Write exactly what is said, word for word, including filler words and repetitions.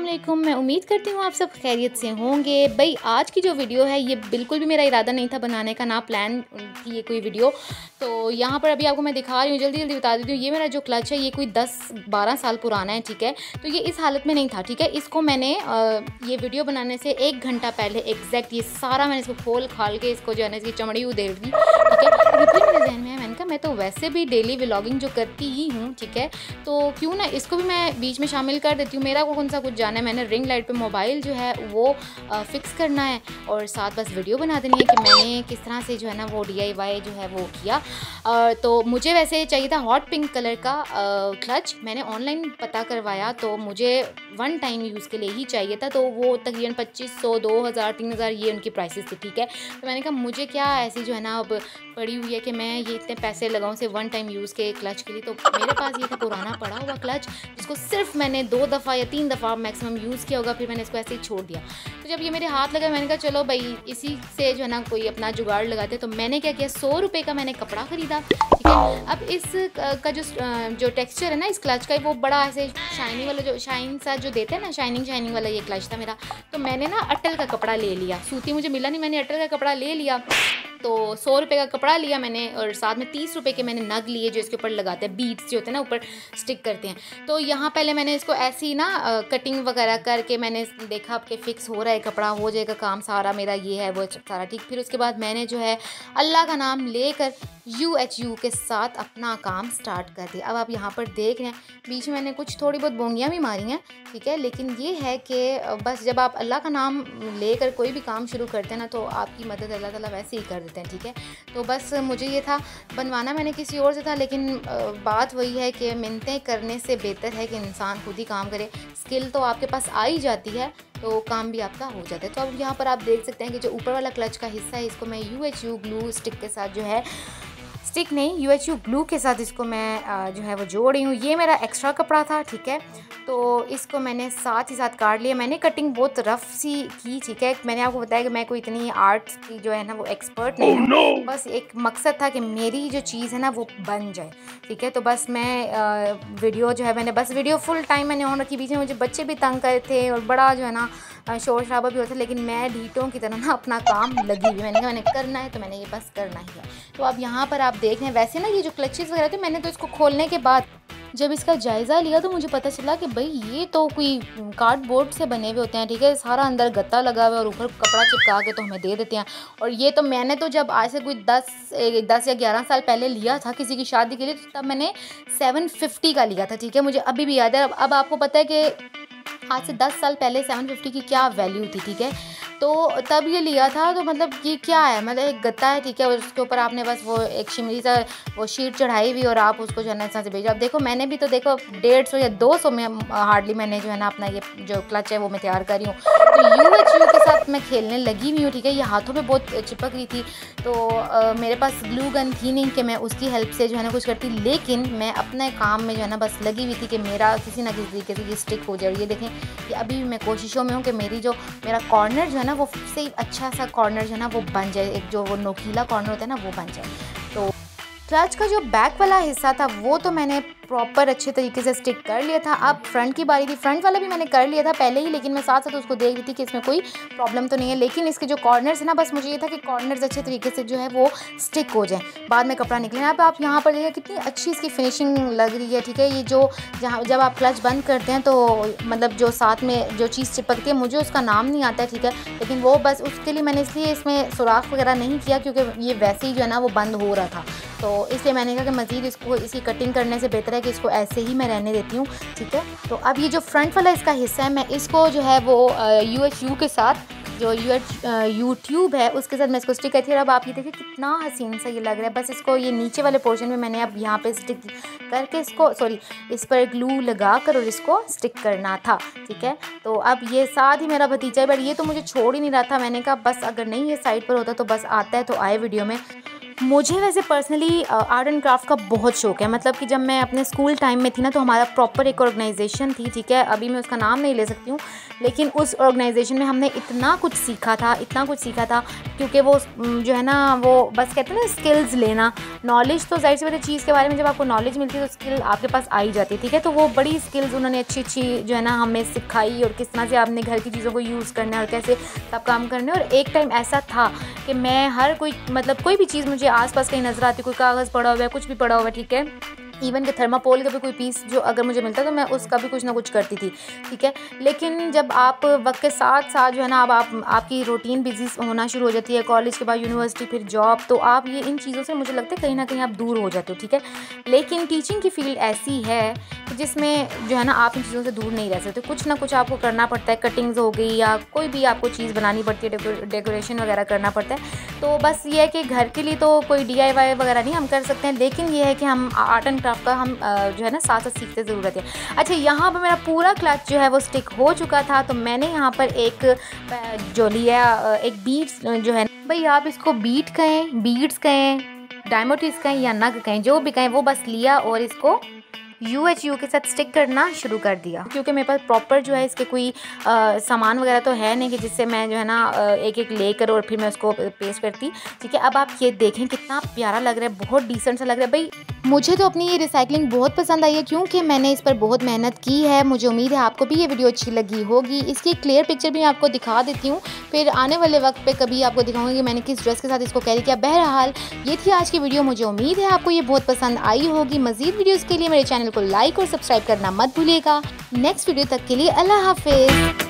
अस्सलामुअलैकुम। मैं उम्मीद करती हूँ आप सब खैरियत से होंगे। भाई आज की जो वीडियो है ये बिल्कुल भी मेरा इरादा नहीं था बनाने का, ना प्लान थी ये कोई वीडियो। तो यहाँ पर अभी आपको मैं दिखा रही हूँ, जल्दी जल्दी बता देती हूँ। ये मेरा जो क्लच है ये कोई दस बारह साल पुराना है, ठीक है। तो ये इस हालत में नहीं था, ठीक है। इसको मैंने ये वीडियो बनाने से एक घंटा पहले एग्जैक्ट ये सारा मैंने इसको खोल खाल के इसको जो है ना इसकी चमड़ी उधेड़ दी, ठीक है। अभी फिर मेरे जहन में है, मैंने कहा मैं तो वैसे भी डेली व्लॉगिंग जो करती ही हूँ, ठीक है, तो क्यों ना इसको भी मैं बीच में शामिल कर देती हूँ। मेरा कौन सा कुछ जाना है, मैंने रिंग लाइट पे मोबाइल जो है वो आ, फिक्स करना है और साथ बस वीडियो बना देनी है कि मैंने किस तरह से जो है ना वो डी आई वाई जो है वो किया। आ, तो मुझे वैसे चाहिए था हॉट पिंक कलर का आ, क्लच। मैंने ऑनलाइन पता करवाया तो मुझे वन टाइम यूज़ के लिए ही चाहिए था। तो वो तकरीबन पच्चीस सौ दो हज़ार तीन हज़ार ये उनकी प्राइसेस थी, ठीक है। तो मैंने कहा मुझे क्या ऐसी जो है ना अब पड़ी हुई है कि मैं ये इतने पैसे लगाऊं से वन टाइम यूज़ के क्लच के लिए। तो मेरे पास ये था पुराना पड़ा हुआ क्लच जिसको सिर्फ मैंने दो दफ़ा या तीन दफ़ा मैक्सिमम यूज़ किया होगा, फिर मैंने इसको ऐसे ही छोड़ दिया। तो जब ये मेरे हाथ लगा मैंने कहा चलो भाई इसी से जो है ना कोई अपना जुगाड़ लगाते। तो मैंने क्या किया, सौ रुपये का मैंने कपड़ा ख़रीदा, ठीक है। अब इस का जो जो टेक्सचर है ना इस क्लच का, वो बड़ा ऐसे शाइनी वाला जो शाइन सा जो देते हैं ना, शाइनिंग शाइनिंग वाला ये क्लच था मेरा। तो मैंने ना अटल का कपड़ा ले लिया, सूती मुझे मिला नहीं, मैंने अटल का कपड़ा ले लिया। तो सौ रुपये का कपड़ा लिया मैंने और साथ में तीस रुपये के मैंने नग लिए जो इसके ऊपर लगाते हैं, बीड्स जो होते हैं ना ऊपर स्टिक करते हैं। तो यहाँ पहले मैंने इसको ऐसी ही ना कटिंग वगैरह करके मैंने देखा कि फ़िक्स हो रहा है, कपड़ा हो जाएगा, काम सारा मेरा ये है वो सारा ठीक। फिर उसके बाद मैंने जो है अल्लाह का नाम लेकर यू एच यू के साथ अपना काम स्टार्ट कर दिया। अब आप यहाँ पर देख रहे हैं बीच में मैंने कुछ थोड़ी बहुत बोंगियाँ भी मारी हैं, ठीक है। लेकिन ये है कि बस जब आप अल्लाह का नाम लेकर कोई भी काम शुरू करते हैं ना तो आपकी मदद अल्लाह ताला वैसे ही कर देते हैं, ठीक है। तो बस मुझे ये था, बनवाना मैंने किसी और से था, लेकिन बात वही है कि मिन्नतें करने से बेहतर है कि इंसान खुद ही काम करे। स्किल तो आपके पास आ ही जाती है तो काम भी आपका हो जाता है। तो अब यहाँ पर आप देख सकते हैं कि जो ऊपर वाला क्लच का हिस्सा है इसको मैं U H U glue stick के साथ जो है स्टिक नहीं यू एच यू ग्लू के साथ इसको मैं जो है वो जोड़ रही हूँ। ये मेरा एक्स्ट्रा कपड़ा था, ठीक है। तो इसको मैंने साथ ही साथ काट लिया। मैंने कटिंग बहुत रफ सी की, ठीक है। मैंने आपको बताया कि मैं कोई इतनी आर्ट्स की जो है ना वो एक्सपर्ट नहीं हूँ। oh, no! बस एक मकसद था कि मेरी जो चीज़ है ना वो बन जाए, ठीक है। तो बस मैं आ, वीडियो जो है मैंने बस वीडियो फुल टाइम मैंने ऑन रखी। बीच में मुझे बच्चे भी तंग करे थे और बड़ा जो है ना शोर शराबा भी होता है, लेकिन मैं ढीटों की तरह ना अपना काम लगी हुई। मैंने कहा मैंने करना है तो मैंने ये बस करना ही है। तो अब यहाँ पर आप देख रहे हैं वैसे ना ये जो क्लचेस वगैरह थे मैंने तो इसको खोलने के बाद जब इसका जायज़ा लिया तो मुझे पता चला कि भाई ये तो कोई कार्डबोर्ड से बने हुए होते हैं, ठीक है। सारा अंदर गत्ता लगा हुआ है और ऊपर कपड़ा चिपका के तो हमें दे देते हैं। और ये तो मैंने तो जब आज से कोई दस दस या ग्यारह साल पहले लिया था किसी की शादी के लिए, तब मैंने सेवन फिफ्टी का लिया था, ठीक है। मुझे अभी भी याद है। अब अब आपको पता है कि आज से दस साल पहले सेवन फिफ्टी की क्या वैल्यू थी, ठीक है। तो तब ये लिया था तो मतलब ये क्या है, मतलब एक गत्ता है, ठीक है। और उसके ऊपर आपने बस वो एक शिमरी सा वो शीट चढ़ाई हुई और आप उसको जो है ना इस तरह से भेजो। अब देखो मैंने भी तो देखो डेढ़ सौ या दो सौ में हार्डली मैंने जो है ना अपना ये जो क्लच है वो मैं तैयार कर रही हूँ। तो यू एच यू के साथ मैं खेलने लगी हुई हूँ, ठीक है। ये हाथों पे बहुत चिपक रही थी तो आ, मेरे पास ग्लू गन थी नहीं कि मैं उसकी हेल्प से जो है ना कुछ करती, लेकिन मैं अपने काम में जो है ना बस लगी हुई थी कि मेरा किसी ना किसी तरीके से ये स्टिक हो जाए। ये देखें कि अभी भी मैं कोशिशों में हूँ कि मेरी जो मेरा कॉर्नर जो है ना वो से अच्छा सा कॉर्नर जो है ना वो बन जाए, एक जो वो नोकीला कॉर्नर होता है ना वो बन जाए। तो क्लच का जो बैक वाला हिस्सा था वो तो मैंने प्रॉपर अच्छे तरीके से स्टिक कर लिया था। अब फ्रंट की बारी थी, फ्रंट वाला भी मैंने कर लिया था पहले ही, लेकिन मैं साथ साथ उसको देख रही थी कि इसमें कोई प्रॉब्लम तो नहीं है। लेकिन इसके जो कॉर्नर्स है ना बस मुझे ये था कि कॉर्नर्स अच्छे तरीके से जो है वो स्टिक हो जाए, बाद में कपड़ा निकले। अब आप यहाँ पर देखिए कितनी अच्छी इसकी फिनिशिंग लग रही है, ठीक है। ये जो जहाँ जब आप क्लच बंद करते हैं तो मतलब जो साथ में जो चीज़ चिपकती है, मुझे उसका नाम नहीं आता है, ठीक है। लेकिन वो बस उसके लिए मैंने इसलिए इसमें सुराख वगैरह नहीं किया क्योंकि ये वैसे ही जो है ना वो बंद हो रहा था। तो इसलिए मैंने कहा कि मज़ीद इसको इसकी कटिंग करने से बेहतर है कि इसको ऐसे ही मैं रहने देती हूँ, ठीक है। तो अब ये जो फ्रंट वाला इसका हिस्सा है मैं इसको जो है वो यू एच यू के साथ जो यू एच यूट्यूब है उसके साथ मैं इसको स्टिक करती हूँ। अब आप ये देखिए कितना हसीन सा ये लग रहा है। बस इसको ये नीचे वाले पोर्शन में मैंने अब यहाँ पे स्टिक करके इसको सॉरी इस पर ग्लू लगा कर और इसको स्टिक करना था, ठीक है। तो अब ये साथ ही मेरा भतीजा है बट ये तो मुझे छोड़ ही नहीं रहा था। मैंने कहा बस अगर नहीं ये साइड पर होता तो बस आता है तो आए वीडियो में। मुझे वैसे पर्सनली आर्ट एंड क्राफ्ट का बहुत शौक़ है। मतलब कि जब मैं अपने स्कूल टाइम में थी ना, तो हमारा प्रॉपर एक ऑर्गेनाइजेशन थी, ठीक है, अभी मैं उसका नाम नहीं ले सकती हूँ, लेकिन उस ऑर्गेनाइजेशन में हमने इतना कुछ सीखा था, इतना कुछ सीखा था, क्योंकि वो जो है ना, वो बस कहते हैं ना स्किल्स लेना, नॉलेज तो जाहिर सी बात है चीज़ के बारे में जब आपको नॉलेज मिलती है तो स्किल आपके पास आ ही जाती है, ठीक है। तो वो बड़ी स्किल्स उन्होंने अच्छी अच्छी जो है ना हमें सिखाई, और किस तरह से आपने घर की चीज़ों को यूज़ करना है और कैसे सब काम करने। और एक टाइम ऐसा था कि मैं हर कोई मतलब कोई भी चीज़ मुझे आसपास कहीं नज़र आती, कोई कागज़ पड़ा हुआ है, कुछ भी पड़ा हुआ है, ठीक है, इवन कि थर्माकोल का भी कोई पीस जो अगर मुझे मिलता तो मैं उसका भी कुछ ना कुछ करती थी, ठीक है। लेकिन जब आप वक्त के साथ साथ जो है ना, अब आप आपकी रूटीन बिजी होना शुरू हो जाती है, कॉलेज के बाद यूनिवर्सिटी, फिर जॉब, तो आप ये इन चीज़ों से मुझे लगता है कहीं ना कहीं आप दूर हो जाते हो, ठीक है। लेकिन टीचिंग की फील्ड ऐसी है जिसमें जो है ना आप इन चीज़ों से दूर नहीं रह सकते, कुछ ना कुछ आपको करना पड़ता है, कटिंग्स हो गई या कोई भी आपको चीज़ बनानी पड़ती है, डेकोरेशन वगैरह करना पड़ता है। तो बस ये है कि घर के लिए तो कोई डी आई वाई वगैरह नहीं हम कर सकते हैं, लेकिन ये है कि हम आर्ट एंड क्राफ्ट का हम जो है ना साथ साथ सीखते ज़रूरत है। अच्छा, यहाँ पर मेरा पूरा क्लच जो है वो स्टिक हो चुका था, तो मैंने यहाँ पर एक जो लिया, एक बीड्स जो है भाई, आप इसको बीट कहें, बीड्स कहें, डायमंड्स कहें या नग कहें, जो भी कहें, वो बस लिया और इसको यू एच यू के साथ स्टिक करना शुरू कर दिया, क्योंकि मेरे पास प्रॉपर जो है इसके कोई आ, सामान वगैरह तो है नहीं कि जिससे मैं जो है ना एक एक लेकर और फिर मैं उसको पेस्ट करती, ठीक है। अब आप ये देखें कितना प्यारा लग रहा है, बहुत डिसेंट सा लग रहा है भाई। मुझे तो अपनी ये रिसाइकलिंग बहुत पसंद आई है, क्योंकि मैंने इस पर बहुत मेहनत की है। मुझे उम्मीद है आपको भी ये वीडियो अच्छी लगी होगी। इसकी क्लियर पिक्चर भी मैं आपको दिखा देती हूँ, फिर आने वाले वक्त पे कभी आपको दिखाऊंगी कि मैंने किस ड्रेस के साथ इसको कैरी किया। बहरहाल ये थी आज की वीडियो, मुझे उम्मीद है आपको ये बहुत पसंद आई होगी। मज़ीद वीडियोज़ के लिए मेरे चैनल को लाइक और सब्सक्राइब करना मत भूलिएगा। नेक्स्ट वीडियो तक के लिए अल्लाह हाफिज़।